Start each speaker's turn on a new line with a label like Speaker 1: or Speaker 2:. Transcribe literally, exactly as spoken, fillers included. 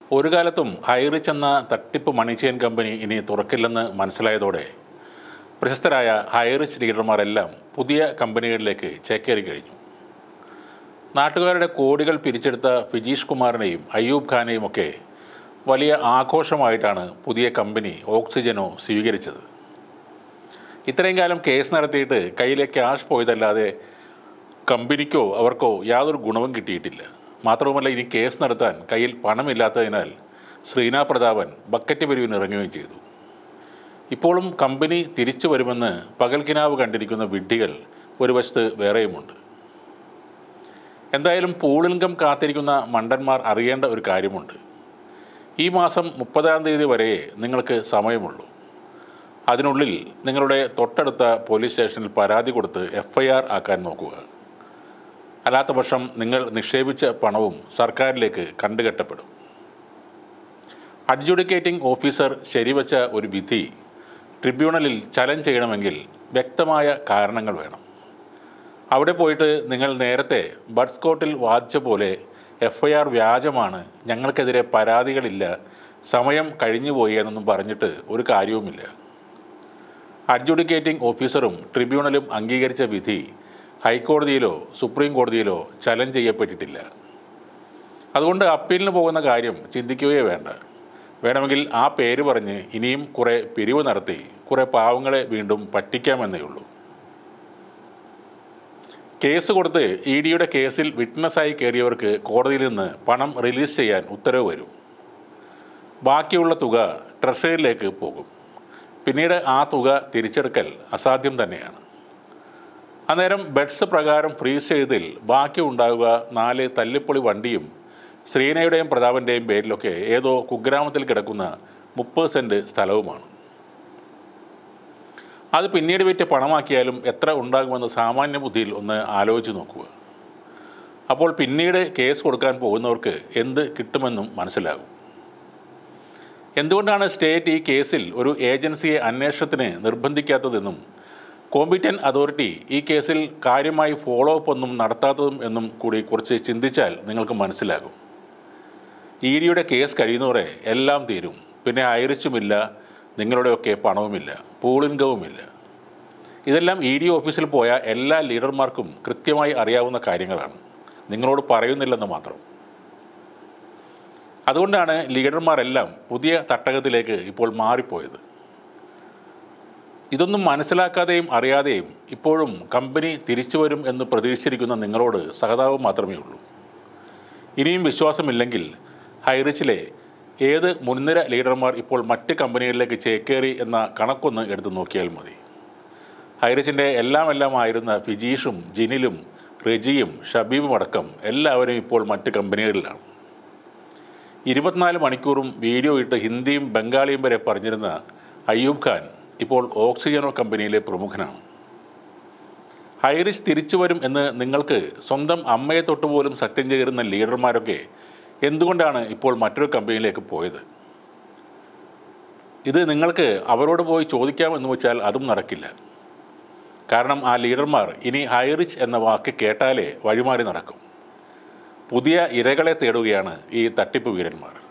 Speaker 1: ഒരു കാലത്തും ഹൈറിച്ച് എന്ന തട്ടിപ്പ് മണി ചെയിൻ കമ്പനി ഇനി തുറക്കില്ലെന്ന് മനസ്സിലായതോടെ പ്രശസ്തരായ ഹൈറിച്ച് ലീഡർമാരെല്ലാം പുതിയ കമ്പനികളിലേക്ക് ചേക്കേറി കഴിഞ്ഞു. നാട്ടുകാരുടെ കോടികൾ പിരിച്ചെടുത്ത ഫിജീഷ് കുമാറിനെയും അയ്യൂബ് ഖാനെയും ഒക്കെ വലിയ ആഘോഷമായിട്ടാണ് പുതിയ കമ്പനി ഓക്സിജനോ സ്വീകരിച്ചത്. ഇത്രയും കാലം കേസ് നടത്തിയിട്ട് കയ്യിലെ ക്യാഷ് പോയതല്ലാതെ കമ്പനിക്കോ അവർക്കോ യാതൊരു ഗുണവും കിട്ടിയിട്ടില്ല. മാത്രവുമല്ല, ഇനി കേസ് നടത്താൻ കയ്യിൽ പണമില്ലാത്തതിനാൽ ശ്രീനാ പ്രതാപൻ ബക്കറ്റ് പിരിവിന് ഇറങ്ങുകയും ചെയ്തു. ഇപ്പോഴും കമ്പനി തിരിച്ചു വരുമെന്ന് പകൽക്കിനാവ് കണ്ടിരിക്കുന്ന വിഡ്ഢികൾ ഒരു വശത്ത് വേറെയുമുണ്ട്. എന്തായാലും പൂളിൻകം കാത്തിരിക്കുന്ന മണ്ടന്മാർ അറിയേണ്ട ഒരു കാര്യമുണ്ട്. ഈ മാസം മുപ്പതാം തീയതി വരെ നിങ്ങൾക്ക് സമയമുള്ളൂ. അതിനുള്ളിൽ നിങ്ങളുടെ തൊട്ടടുത്ത പോലീസ് സ്റ്റേഷനിൽ പരാതി കൊടുത്ത് എഫ് ഐ ആർ ആക്കാൻ നോക്കുക. അല്ലാത്ത പക്ഷം നിങ്ങൾ നിക്ഷേപിച്ച പണവും സർക്കാരിലേക്ക് കണ്ടുകെട്ടപ്പെടും. അഡ്ജുഡിക്കേറ്റിംഗ് ഓഫീസർ ശരിവച്ച ഒരു വിധി ട്രിബ്യൂണലിൽ ചലഞ്ച് ചെയ്യണമെങ്കിൽ വ്യക്തമായ കാരണങ്ങൾ വേണം. അവിടെ പോയിട്ട് നിങ്ങൾ നേരത്തെ ബഡ്സ് കോർട്ടിൽ വാദിച്ച പോലെ എഫ് ഐ ആർ വ്യാജമാണ്, ഞങ്ങൾക്കെതിരെ പരാതികളില്ല, സമയം കഴിഞ്ഞുപോയി എന്നൊന്നും പറഞ്ഞിട്ട് ഒരു കാര്യവുമില്ല. അഡ്ജുഡിക്കേറ്റിംഗ് ഓഫീസറും ട്രിബ്യൂണലും അംഗീകരിച്ച വിധി ഹൈക്കോടതിയിലോ സുപ്രീം കോടതിയിലോ ചലഞ്ച് ചെയ്യപ്പെട്ടിട്ടില്ല. അതുകൊണ്ട് അപ്പീലിന് പോകുന്ന കാര്യം ചിന്തിക്കുകയേ വേണ്ട. വേണമെങ്കിൽ ആ പേര് പറഞ്ഞ് ഇനിയും കുറേ പിരിവ് നടത്തി കുറേ പാവങ്ങളെ വീണ്ടും പറ്റിക്കാമെന്നേ ഉള്ളൂ. കേസ് കൊടുത്ത് ഇ ഡിയുടെ കേസിൽ വിറ്റ്നസ്സായി കയറിയവർക്ക് കോടതിയിൽ നിന്ന് പണം റിലീസ് ചെയ്യാൻ ഉത്തരവ് വരും. ബാക്കിയുള്ള തുക ട്രഷറിയിലേക്ക് പോകും. പിന്നീട് ആ തുക തിരിച്ചെടുക്കൽ അസാധ്യം തന്നെയാണ്. അന്നേരം ബഡ്സ് പ്രകാരം ഫ്രീസ് ചെയ്തതിൽ ബാക്കി ഉണ്ടാവുക നാല് തല്ലിപ്പൊളി വണ്ടിയും ശ്രീനയുടെയും പ്രതാപൻ്റെയും പേരിലൊക്കെ ഏതോ കുഗ്രാമത്തിൽ കിടക്കുന്ന മുപ്പത് സെൻറ്റ് സ്ഥലവുമാണ്. അത് പിന്നീട് വിറ്റ് പണമാക്കിയാലും എത്ര ഉണ്ടാകുമെന്ന് സാമാന്യ ബുദ്ധിയിൽ ഒന്ന് ആലോചിച്ച് നോക്കുക. അപ്പോൾ പിന്നീട് കേസ് കൊടുക്കാൻ പോകുന്നവർക്ക് എന്ത് കിട്ടുമെന്നും മനസ്സിലാകും. എന്തുകൊണ്ടാണ് സ്റ്റേറ്റ് ഈ കേസിൽ ഒരു ഏജൻസിയെ അന്വേഷണത്തിന് നിർബന്ധിക്കാത്തതെന്നും കോമ്പീറ്റന്റ് അതോറിറ്റി ഈ കേസിൽ കാര്യമായി ഫോളോ അപ്പ് ഒന്നും നടത്താത്തതും എന്നും കൂടി കുറച്ച് ചിന്തിച്ചാൽ നിങ്ങൾക്ക് മനസ്സിലാകും. ഇ ഡിയുടെ കേസ് കഴിയുന്നവരെ എല്ലാം തീരും. പിന്നെ ഹൈറിച്ചുമില്ല, നിങ്ങളുടെയൊക്കെ പണവുമില്ല, പൂളിൻകവുമില്ല. ഇതെല്ലാം ഇ ഡി ഓഫീസിൽ പോയ എല്ലാ ലീഡർമാർക്കും കൃത്യമായി അറിയാവുന്ന കാര്യങ്ങളാണ്. നിങ്ങളോട് പറയുന്നില്ലെന്ന് മാത്രം. അതുകൊണ്ടാണ് ലീഡർമാരെല്ലാം പുതിയ തട്ടകത്തിലേക്ക് ഇപ്പോൾ മാറിപ്പോയത്. ഇതൊന്നും മനസ്സിലാക്കാതെയും അറിയാതെയും ഇപ്പോഴും കമ്പനി തിരിച്ചു വരും എന്ന് പ്രതീക്ഷിച്ചിരിക്കുന്ന നിങ്ങളോട് സഹതാപം മാത്രമേ ഉള്ളൂ. ഇനിയും വിശ്വാസമില്ലെങ്കിൽ ഹൈറിച്ചിലെ ഏത് മുൻനിര ലീഡർമാർ ഇപ്പോൾ മറ്റ് കമ്പനികളിലേക്ക് ചേക്കേറി എന്ന കണക്കൊന്ന് എടുത്തു നോക്കിയാൽ മതി. ഹൈറിച്ചിൻ്റെ എല്ലാം എല്ലാം ആയിരുന്ന ഫിജീഷും ജിനിലും റെജിയും ഷബീബും അടക്കം എല്ലാവരും ഇപ്പോൾ മറ്റ് കമ്പനികളിലാണ്. ഇരുപത്തിനാല് മണിക്കൂറും വീഡിയോ ഇട്ട് ഹിന്ദിയും ബംഗാളിയും വരെ പറഞ്ഞിരുന്ന അയ്യൂബ് ഖാൻ ഇപ്പോൾ ഓക്സിജനോ കമ്പനിയിലെ പ്രമുഖനാണ്. ഹൈറിച്ച് തിരിച്ചു വരും എന്ന് നിങ്ങൾക്ക് സ്വന്തം അമ്മയെ തൊട്ടുപോലും സത്യം ചെയ്യുന്ന ലീഡർമാരൊക്കെ എന്തുകൊണ്ടാണ് ഇപ്പോൾ മറ്റൊരു കമ്പനിയിലേക്ക് പോയത്? ഇത് നിങ്ങൾക്ക് അവരോട് പോയി ചോദിക്കാമെന്ന് വെച്ചാൽ അതും നടക്കില്ല. കാരണം ആ ലീഡർമാർ ഇനി ഹൈറിച്ച് എന്ന വാക്ക് കേട്ടാലേ വഴിമാറി നടക്കും. പുതിയ ഇരകളെ തേടുകയാണ് ഈ തട്ടിപ്പ് വീരന്മാർ.